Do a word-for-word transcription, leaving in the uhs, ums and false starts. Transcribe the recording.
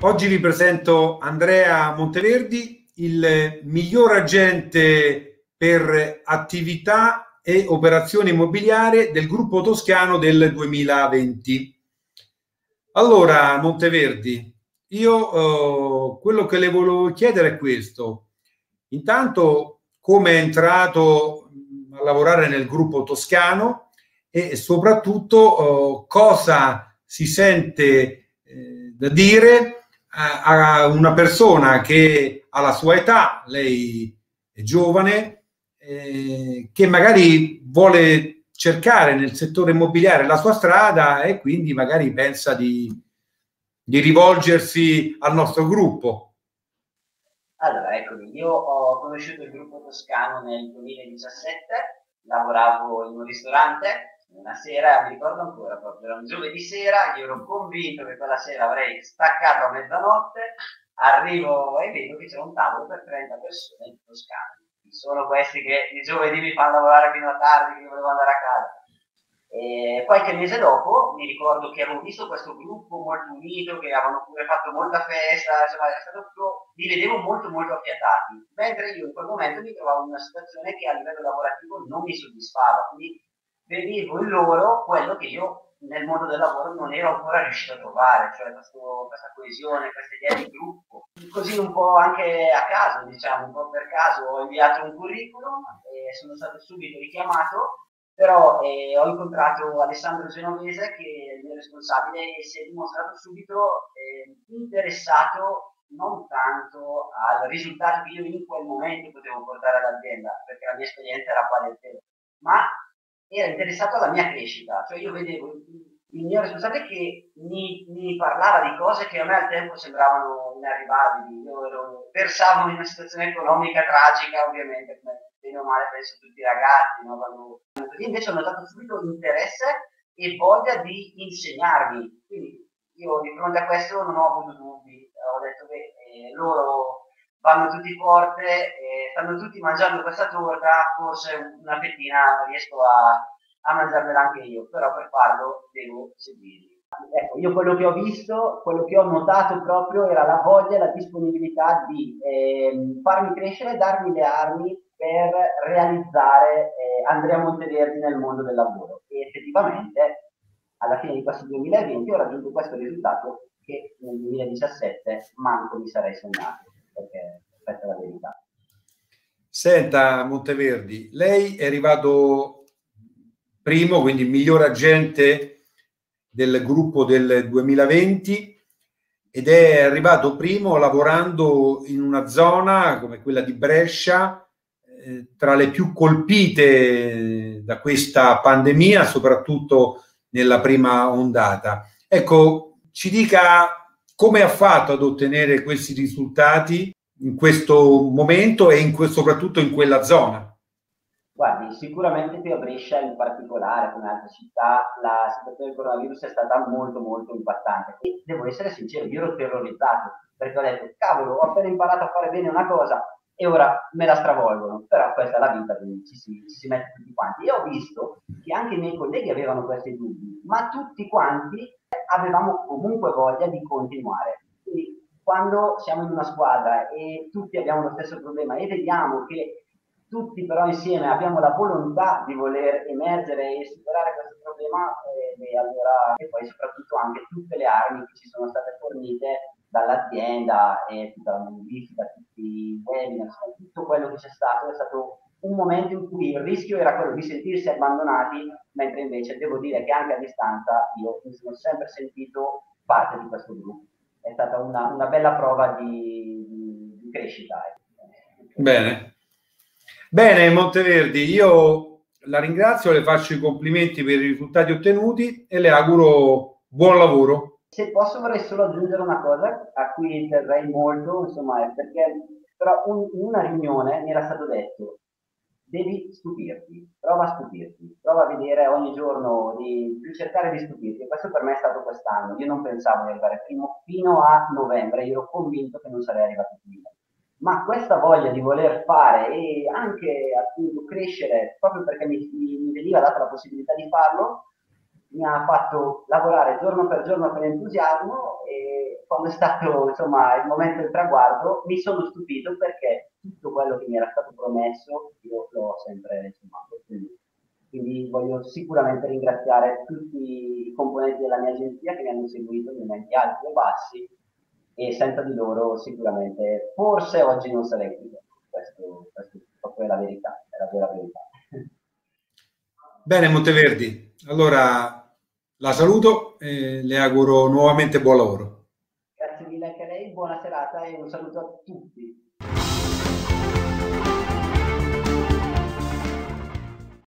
Oggi vi presento Andrea Monteverdi, il miglior agente per attività e operazioni immobiliari del gruppo toscano del duemilaventi. Allora, Monteverdi, io eh, quello che le volevo chiedere è questo. Intanto, come è entrato a lavorare nel gruppo toscano e soprattutto eh, cosa si sente eh, da dire a una persona che ha la sua età, lei è giovane, eh, che magari vuole cercare nel settore immobiliare la sua strada e quindi magari pensa di, di rivolgersi al nostro gruppo. Allora, eccomi, io ho conosciuto il gruppo toscano nel duemiladiciassette, lavoravo in un ristorante. Una sera, mi ricordo ancora, proprio era un giovedì sera, io ero convinto che quella sera avrei staccato a mezzanotte, arrivo e vedo che c'è un tavolo per trenta persone in Toscana. Sono questi che il giovedì mi fanno lavorare fino a tardi, che volevo andare a casa. E qualche mese dopo mi ricordo che avevo visto questo gruppo molto unito, che avevano pure fatto molta festa, insomma, era stato proprio, li vedevo molto molto affiatati, mentre io in quel momento mi trovavo in una situazione che a livello lavorativo non mi soddisfava, quindi vedevo in loro quello che io nel mondo del lavoro non ero ancora riuscito a trovare, cioè questo, questa coesione, questa idea di gruppo. Così un po' anche a caso, diciamo, un po' per caso ho inviato un curriculum e sono stato subito richiamato, però eh, ho incontrato Alessandro Genovese, che è il mio responsabile, e si è dimostrato subito eh, interessato non tanto al risultato che io in quel momento potevo portare all'azienda, perché la mia esperienza era quale del tempo, ma era interessato alla mia crescita. Cioè io vedevo il mio responsabile che mi, mi parlava di cose che a me al tempo sembravano inarrivabili. Io ero, versavo in una situazione economica tragica, ovviamente, come bene o male penso tutti i ragazzi, no? Quando... Invece ho notato subito interesse e voglia di insegnarmi. Quindi io di fronte a questo non ho avuto dubbi. Ho detto che eh, loro vanno tutti forte, eh, stanno tutti mangiando questa torta, forse una fettina riesco a, a mangiarmela anche io, però per farlo devo seguirli. Ecco, io quello che ho visto, quello che ho notato proprio era la voglia e la disponibilità di eh, farmi crescere e darmi le armi per realizzare eh, Andrea Monteverdi nel mondo del lavoro. E effettivamente alla fine di questo duemilaventi ho raggiunto questo risultato che nel duemiladiciassette manco mi sarei sognato, perché questa è la verità. Senta Monteverdi, lei è arrivato primo, quindi il miglior agente del gruppo del duemilaventi, ed è arrivato primo lavorando in una zona come quella di Brescia, eh, tra le più colpite da questa pandemia, soprattutto nella prima ondata. Ecco, ci dica come ha fatto ad ottenere questi risultati in questo momento e in questo, soprattutto in quella zona. Guardi, sicuramente qui a Brescia in particolare, come altre città, la situazione del coronavirus è stata molto molto impattante. E devo essere sincero, io ero terrorizzato, perché ho detto, cavolo, ho appena imparato a fare bene una cosa e ora me la stravolgono. Però questa è la vita, quindi ci si, ci si mette tutti quanti. E ho visto che anche i miei colleghi avevano questi dubbi, ma tutti quanti avevamo comunque voglia di continuare. Quindi quando siamo in una squadra e tutti abbiamo lo stesso problema e vediamo che tutti però insieme abbiamo la volontà di voler emergere e superare questo problema, eh, e, allora, e poi soprattutto anche tutte le armi che ci sono state fornite dall'azienda e tutta la modifica, tutti i webinar, tutto quello che c'è stato è stato un momento in cui il rischio era quello di sentirsi abbandonati, mentre invece devo dire che anche a distanza io mi sono sempre sentito parte di questo gruppo. È stata una, una bella prova di, di, di crescita. Bene. Bene, Monteverdi, io la ringrazio, le faccio i complimenti per i risultati ottenuti e le auguro buon lavoro. Se posso vorrei solo aggiungere una cosa a cui terrei molto, insomma, è perché però un, in una riunione mi era stato detto devi stupirti, prova a stupirti, prova a vedere ogni giorno di, di cercare di stupirti, e questo per me è stato quest'anno. Io non pensavo di arrivare primo fino a novembre, io ero convinto che non sarei arrivato prima, ma questa voglia di voler fare e anche appunto crescere proprio perché mi, mi, mi veniva data la possibilità di farlo mi ha fatto lavorare giorno per giorno con entusiasmo e quando è stato insomma il momento del traguardo mi sono stupito perché tutto quello che mi era stato promesso io l'ho sempre insomma ottenuto. Quindi voglio sicuramente ringraziare tutti i componenti della mia agenzia che mi hanno seguito nei momenti alti e bassi e senza di loro sicuramente forse oggi non sarei qui. Questo, questo proprio è la verità, è la vera verità. Bene, Monteverdi, allora la saluto e le auguro nuovamente buon lavoro. Grazie mille anche a lei, buona serata e un saluto a tutti.